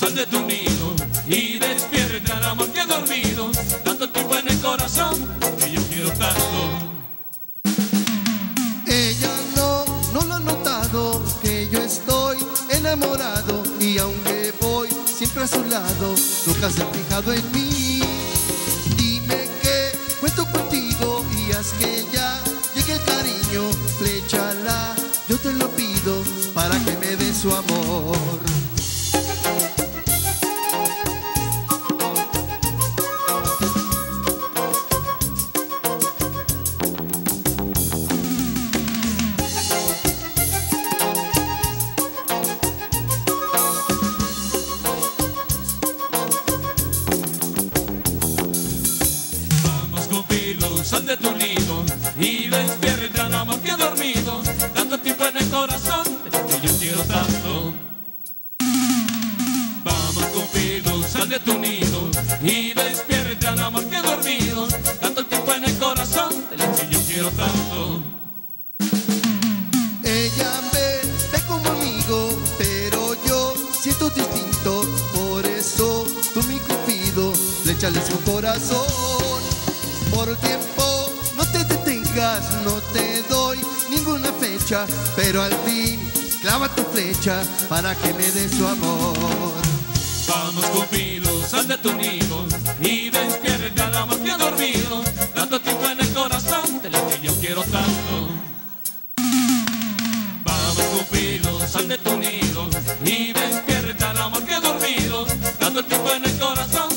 sal de tu nido y despierta el amor que ha dormido, tanto tiempo en el corazón que yo quiero tanto. Ella no lo ha notado, que yo estoy enamorado, y aunque voy siempre a su lado, nunca se ha fijado en mí. Dime que cuento contigo y haz que ya llegue el cariño, fléchala, yo te lo pido para que me dé su amor. Sal de tu nido y despierta el amor que ha dormido, tanto tiempo en el corazón que yo quiero tanto. Vamos Cupido, sal de tu nido y despierta el amor que ha dormido, tanto tiempo en el corazón que yo quiero tanto. Ella ve como amigo, pero yo siento distinto, por eso tú mi Cupido, fléchale su corazón. Por tiempo no te detengas, no te doy ninguna fecha, pero al fin clava tu flecha para que me dé su amor. Vamos Cupido, sal de tu nido y despierta el amor que ha dormido, tanto tiempo en el corazón de la que yo quiero tanto. Vamos Cupido, sal de tu nido y despierta el amor que ha dormido, tanto tiempo en el corazón